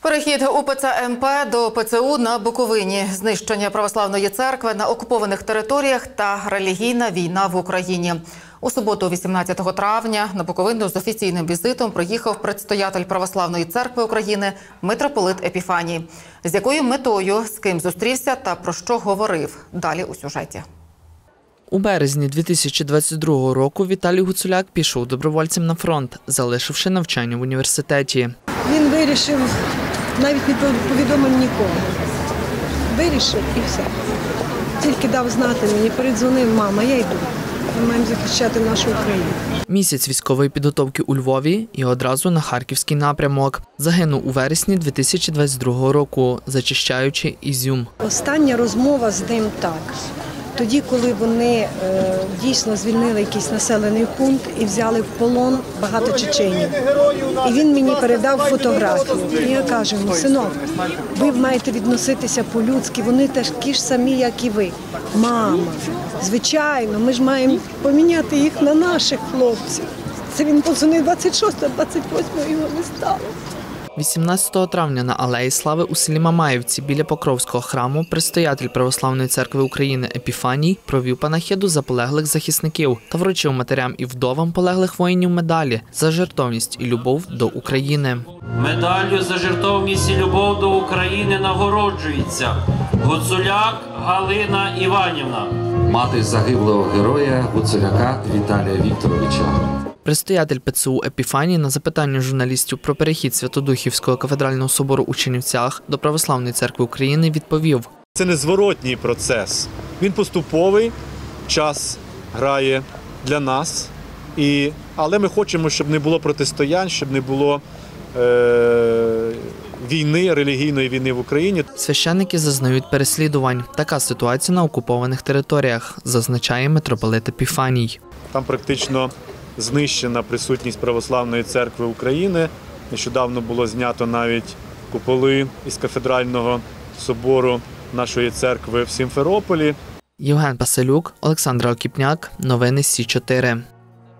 Перехід УПЦ МП до ПЦУ на Буковині, знищення православної церкви на окупованих територіях та релігійна війна в Україні. У суботу, 18 травня, на Буковину з офіційним візитом приїхав предстоятель Православної церкви України митрополит Епіфаній. З якою метою, з ким зустрівся та про що говорив – далі у сюжеті. У березні 2022 року Віталій Гуцуляк пішов добровольцем на фронт, залишивши навчання в університеті. Він вирішив, навіть не повідомив нікому. Вирішив і все. Тільки дав знати мені, передзвонив: мама, я йду. Ми маємо захищати нашу Україну. Місяць військової підготовки у Львові і одразу на Харківський напрямок. Загинув у вересні 2022 року, зачищаючи Ізюм. Остання розмова з ним так. Тоді, коли вони дійсно звільнили якийсь населений пункт і взяли в полон багато чеченів. І він мені передав фотографію. І я кажу йому: синок, ви маєте відноситися по-людськи, вони такі ж самі, як і ви. Мама, звичайно, ми ж маємо поміняти їх на наших хлопців. Це він подзвонив 26-го, 28-го його не стало. 18 травня на Алеї Слави у селі Мамаївці біля Покровського храму предстоятель Православної церкви України Епіфаній провів панахиду за полеглих захисників та вручив матерям і вдовам полеглих воїнів медалі за жертовність і любов до України. Медаллю за жертовність і любов до України нагороджується Гуцуляк Галина Іванівна. Мати загиблого героя Гуцуляка Віталія Вікторовича. Предстоятель ПЦУ Епіфаній на запитання журналістів про перехід Святодухівського кафедрального собору у Чернівцях до Православної церкви України відповів: це незворотній процес. Він поступовий, час грає для нас. Але ми хочемо, щоб не було протистоянь, щоб не було війни, релігійної війни в Україні. Священники зазнають переслідувань. Така ситуація на окупованих територіях, зазначає митрополит Епіфаній. Там практично знищена присутність Православної церкви України. Нещодавно було знято навіть куполи із кафедрального собору нашої церкви в Сімферополі. Євген Паселюк, Олександр Окіпняк. Новини Сі 4.